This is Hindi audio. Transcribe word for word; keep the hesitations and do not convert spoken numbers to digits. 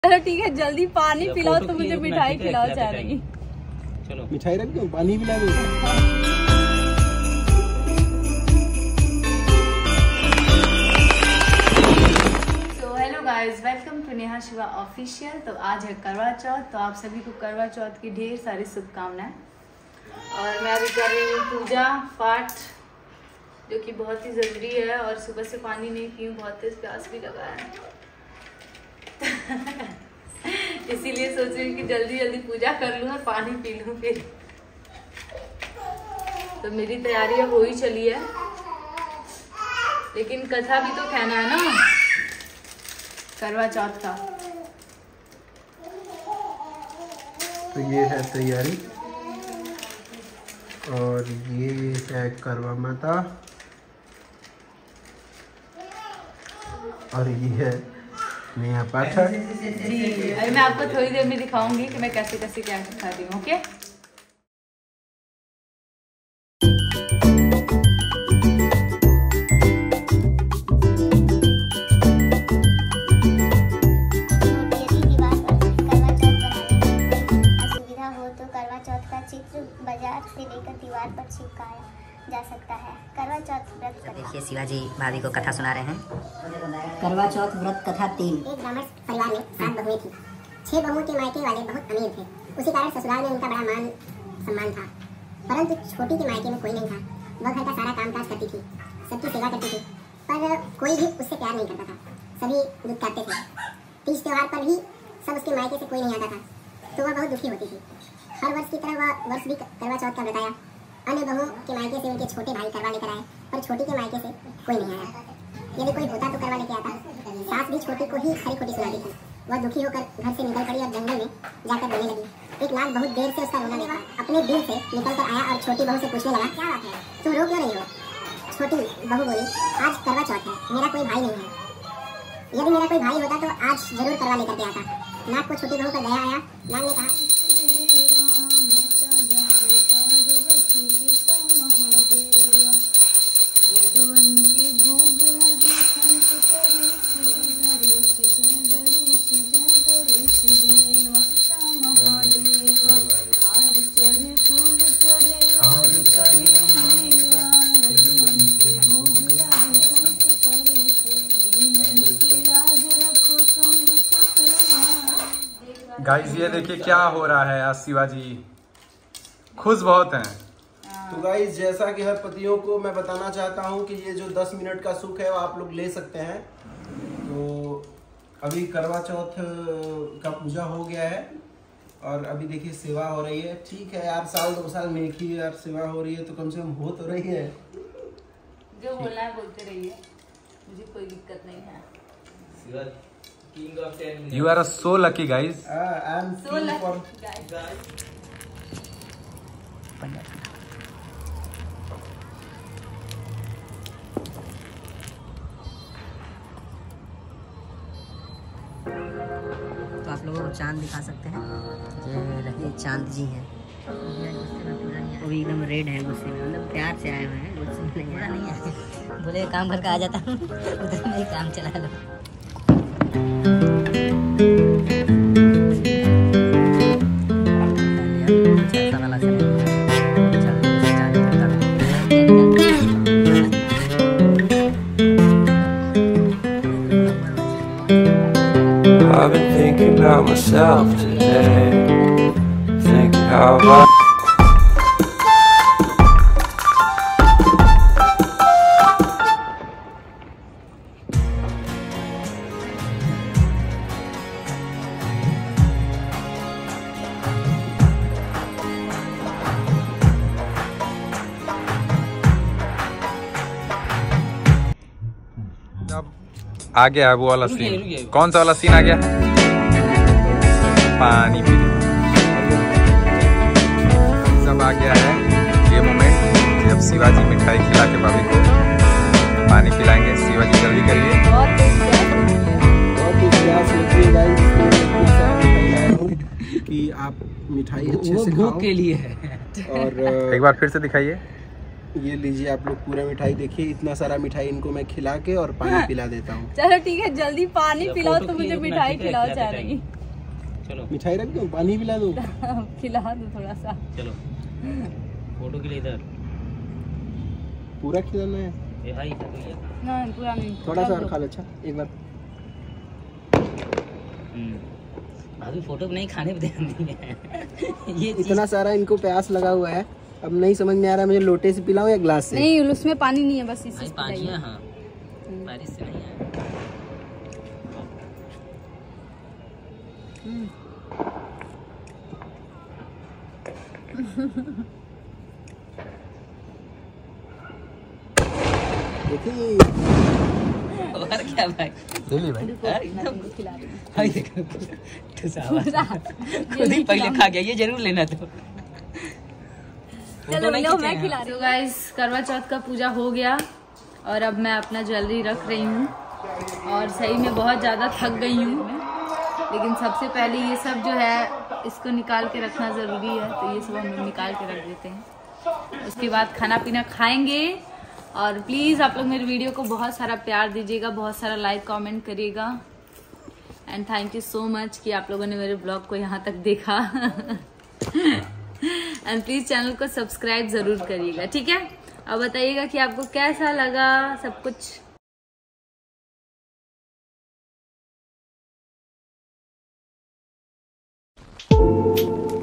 चलो ठीक है, जल्दी पानी पिलाओ तो मुझे मिठाई खिलाओ चाह रही। चलो मिठाई रख दो, पानी पिला दो। तो hello guys, welcome to Neha Shiva official. तो आज है करवा चौथ, तो आप सभी को करवा चौथ की ढेर सारी शुभकामनाएं। और मैं अभी कर रही हूँ पूजा पाठ, जो कि बहुत ही ज़रूरी है। और सुबह से पानी नहीं पी हूँ, बहुत तेज प्यास भी लगा है। इसीलिए सोच रही हूँ कि जल्दी जल्दी पूजा कर लूँ और पानी पी लूँ फिर। तो मेरी तैयारी अब हो ही चली है, लेकिन कथा भी तो कहना है ना करवा चौथ का। तो ये है तैयारी, और ये है करवा माता, और ये है नेहा पाठक जी। अभी मैं आपको थोड़ी देर में दिखाऊंगी कि मैं कैसे कैसे क्या खा रही हूँ। ओके, असुविधा हो तो करवा चौथ का चित्र बाजार से लेकर दीवार पर चिपकाया जा सकता है। करवा चौथ व्रत कथा। देखिए शिवाजी भाभी को कथा सुना रहे हैं। करवा चौथ व्रत कथा तीन। एक ब्राह्मण परिवार में सात बहुएं थी। छह बहुओं के मायके वाले बहुत अमीर थे, उसी कारण ससुराल में उनका बड़ा मान सम्मान था। परंतु छोटी के मायके में कोई नहीं था। वह घर का सारा कामकाज करती थी, सबकी सेवा करती थी, पर कोई भी उससे प्यार नहीं करता था। सभी दुखते थे। तीज त्योहार पर भी सब उसके मायके से कोई नहीं आता था, तो वह बहुत दुखी होती थी। हर वर्ष की तरह वह वर्ष भी करवा चौथ का बताया। अन्य बहुओं के मायके से उनके छोटे भाई करवा लेकर आए, पर छोटी के मायके से कोई नहीं आया। यदि कोई होता तो करवा लेके आता। सास भी छोटी को ही खरी खोटी सुनाती थी। वह दुखी होकर घर से निकल पड़ी और जंगल में जाकर रोने लगी। एक लाल बहुत देर से उसका रोना देखा, अपने दिल से निकल कर आया और छोटी बहू से पूछने लगा, क्या बात है, तुम रो क्यों रही हो? छोटी बहू बोली, आज करवा चौथ है, मेरा कोई भाई नहीं है। यदि मेरा कोई भाई होता तो आज जरूर करवा लेकर के आता। नाग को छोटी बहू का दया आया। नाग ने कहा, गाइस ये देखिए क्या हो रहा है। आज शिवाजी खुश बहुत हैं। तो गाइस, जैसा कि हर पतियों को मैं बताना चाहता हूं कि ये जो दस मिनट का सुख है वो आप लोग ले सकते हैं। तो अभी करवा चौथ का पूजा हो गया है, और अभी देखिए सेवा हो रही है। ठीक है यार, साल दो साल में एक ही यार सेवा हो रही है, तो कम से कम हो तो रही है। जो बोलना है बोलते रहिए, मुझे कोई दिक्कत नहीं है। You are so lucky guys. Uh, I'm So lucky for... guys. तो आप लोगों को चांद दिखा सकते हैं। ये रहिए चांद जी हैं, वो भी एकदम रेड है, गुस्से में, मतलब प्यार से आए हुए हैं, गुस्से में नहीं, नहीं है। बोले काम करके आ जाता हूँ, उधर में काम चला लो। I've been thinking about myself today, thinking how I आ गया है वो वाला सीन। कौन सा वाला सीन आ गया? पानी पीने सब आ गया है। ये मोमेंट जब शिवाजी मिठाई खिला के भाभी को पानी पिलाएंगे। शिवाजी जल्दी करिए। कि आप मिठाई अच्छे से भूख के लिए है। और एक बार फिर से दिखाइए। ये लीजिए आप लोग पूरा मिठाई देखिए, इतना सारा मिठाई इनको मैं खिला के और पानी पिला देता हूँ। चलो ठीक है, जल्दी पानी पिलाओ तो मुझे मिठाई खिलाओ चाह रही। चलो मिठाई रख दूँ, पानी पिला दूँ? खिला दो थोड़ा सा। चलो फोटो के लिए इधर पूरा खिलाना है? ए भाई नहीं पूरा नहीं, थोड़ा सा और खा लो। अच्छा एक बार भाभी फोटो नहीं खाने पे ध्यान दिए। ये इतना सारा इनको प्यास लगा हुआ है, अब नहीं समझ में आ रहा मुझे लोटे से पिलाऊं या ग्लास से। नहीं उसमें पानी नहीं है, बस इसी से पानी है। हाँ बारिश से नहीं है। देखिए और क्या भाई दिल्ली भाई भाई देखो खुद ही पहले खा गया, ये जरूर लेना तो। चलो लो मैं खिला रही हूँ। गाइस करवा चौथ का पूजा हो गया और अब मैं अपना ज्वेलरी रख रही हूँ और सही में बहुत ज़्यादा थक गई हूँ, लेकिन सबसे पहले ये सब जो है इसको निकाल के रखना ज़रूरी है, तो ये सब हम लोग निकाल के रख देते हैं। उसके बाद खाना पीना खाएंगे और प्लीज़ आप लोग मेरे वीडियो को बहुत सारा प्यार दीजिएगा, बहुत सारा लाइक कमेंट करिएगा and thank you so much कि आप लोगों ने मेरे ब्लॉग को यहाँ तक देखा। एंड प्लीज़ चैनल को सब्सक्राइब ज़रूर करिएगा, ठीक है? अब बताइएगा कि आपको कैसा लगा सब कुछ।